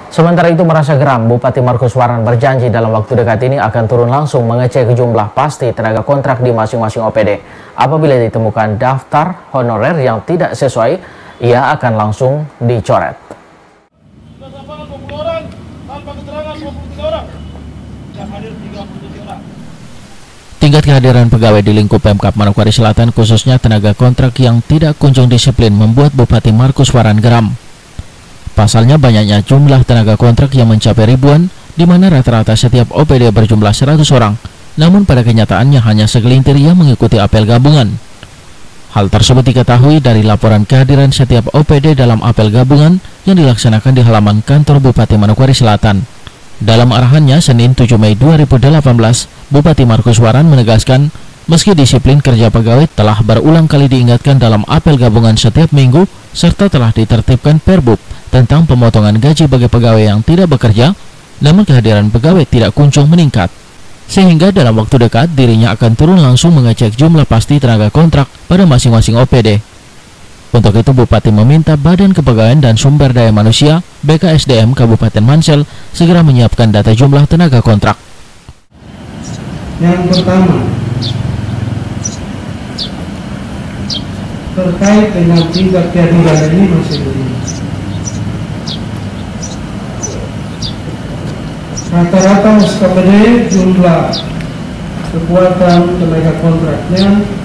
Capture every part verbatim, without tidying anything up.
Sementara itu merasa geram, Bupati Markus Waran berjanji dalam waktu dekat ini akan turun langsung mengecek jumlah pasti tenaga kontrak di masing-masing O P D. Apabila ditemukan daftar honorer yang tidak sesuai, ia akan langsung dicoret. Tingkat kehadiran pegawai di lingkup Pemkab Manokwari Selatan, khususnya tenaga kontrak yang tidak kunjung disiplin, membuat Bupati Markus Waran geram. Pasalnya banyaknya jumlah tenaga kontrak yang mencapai ribuan, di mana rata-rata setiap O P D berjumlah seratus orang, namun pada kenyataannya hanya segelintir yang mengikuti apel gabungan. Hal tersebut diketahui dari laporan kehadiran setiap O P D dalam apel gabungan yang dilaksanakan di halaman kantor Bupati Manokwari Selatan. Dalam arahannya Senin tujuh Mei dua ribu delapan belas, Bupati Markus Waran menegaskan, meski disiplin kerja pegawai telah berulang kali diingatkan dalam apel gabungan setiap minggu, serta telah ditertibkan Perbub tentang pemotongan gaji bagi pegawai yang tidak bekerja, namun kehadiran pegawai tidak kunjung meningkat. Sehingga dalam waktu dekat dirinya akan turun langsung mengecek jumlah pasti tenaga kontrak pada masing-masing O P D. Untuk itu Bupati meminta Badan Kepegawaian dan Sumber Daya Manusia B K S D M Kabupaten Mansel segera menyiapkan data jumlah tenaga kontrak. Yang pertama, terkait dengan tingkat kehadiran ini masih belum. Rata-rata S K P D jumlah kekuatan tenaga kontraknya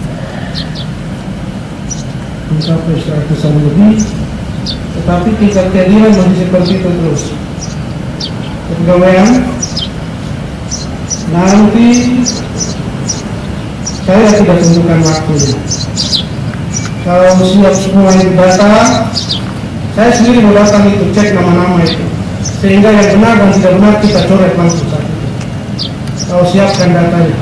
mencapai seratusan lebih, tetapi tingkat kehadiran masih seperti itu terus. Kepegawaian nanti saya tidak tentukan waktunya. Kalau siap semua itu data, saya sendiri mau datang itu cek nama-nama itu, sehingga yang benar dan tidak benar kita coret langsung saat itu. Kalau siapkan datanya.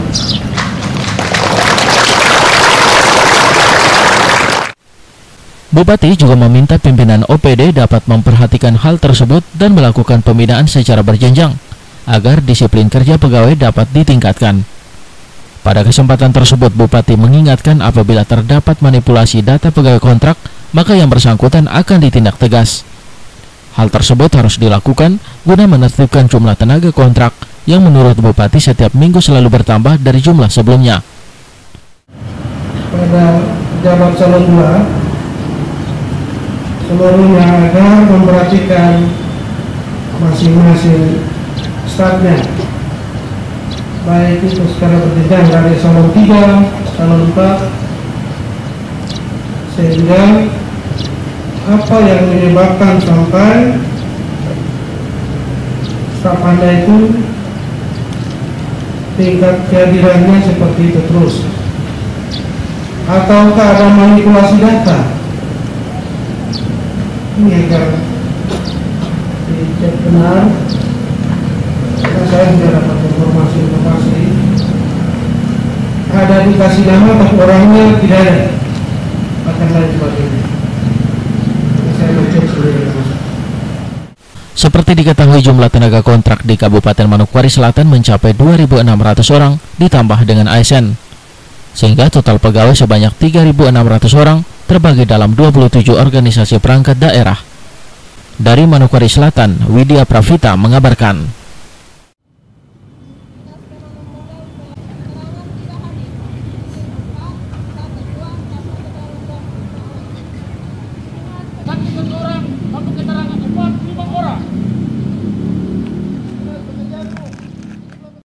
Bupati juga meminta pimpinan O P D dapat memperhatikan hal tersebut dan melakukan pembinaan secara berjenjang agar disiplin kerja pegawai dapat ditingkatkan. Pada kesempatan tersebut Bupati mengingatkan apabila terdapat manipulasi data pegawai kontrak, maka yang bersangkutan akan ditindak tegas. Hal tersebut harus dilakukan guna menertibkan jumlah tenaga kontrak yang menurut Bupati setiap minggu selalu bertambah dari jumlah sebelumnya. Pada jabat calon dua, seluruhnya agar memperhatikan masing-masing stafnya, baik itu secara berjenjang dari salon tiga, salon empat, sehingga apa yang menyebabkan sampai staf Anda itu tingkat kehadirannya seperti itu terus, ataukah ada manipulasi data? Ini agar dicek benar. Karena saya sudah dapat informasi-informasi ada dikasih nama tapi orangnya tidak ada, akan lain sebagainya. Saya mencek sendiri. Seperti diketahui jumlah tenaga kontrak di Kabupaten Manokwari Selatan mencapai dua ribu enam ratus orang ditambah dengan A S N, sehingga total pegawai sebanyak tiga ribu enam ratus orang terbagi dalam dua puluh tujuh organisasi perangkat daerah. Dari Manokwari Selatan, Widya Pravita mengabarkan.